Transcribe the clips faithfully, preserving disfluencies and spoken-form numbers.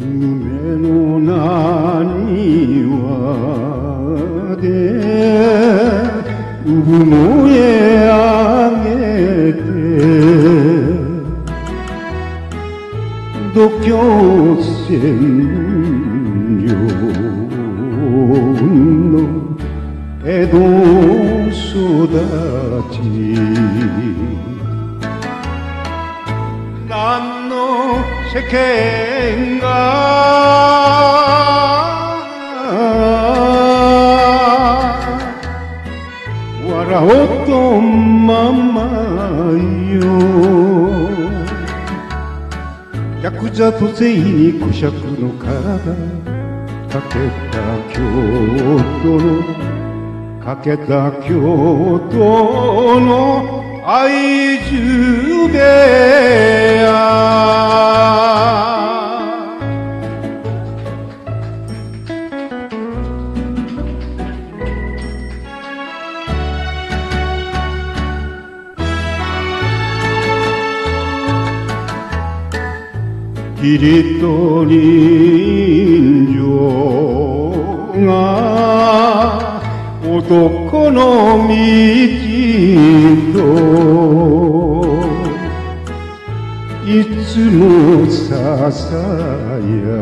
胸のなにわで産えあげて度胸線上の江戸育ち何の世間が笑おとままよヤクザと正に小尺の体かけた京都のかけた京都の愛中部屋義理と人情が男の道といつもささや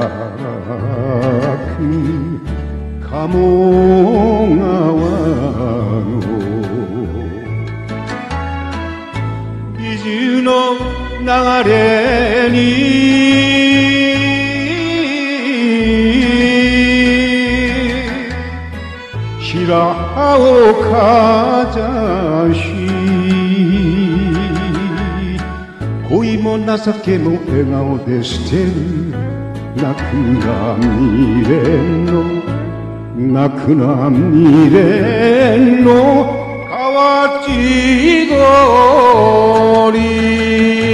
く鴨川の美獣の流れに白羽をかざし恋も情けも笑顔で捨てる泣くな未練の泣くな未練の河内堀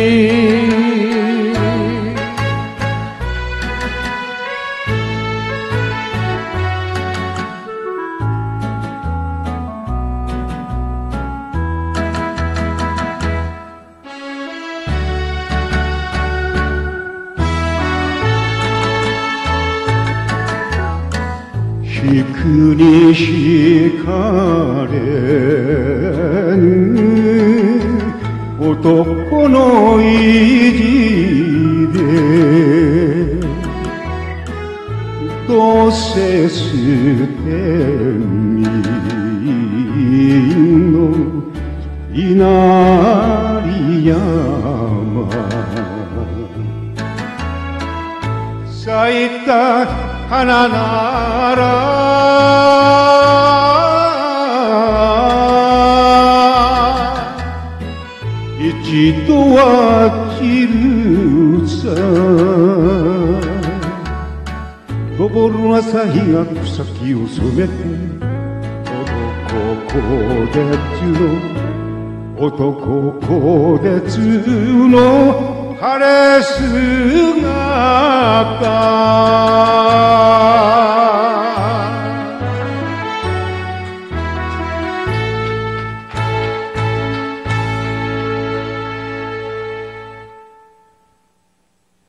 引くに惹かれぬ男の意地でどうせ捨て身の稲荷山咲いた花なら一度は散るさ昇る朝日が草木を染めて男こでつの男こでつの晴れ姿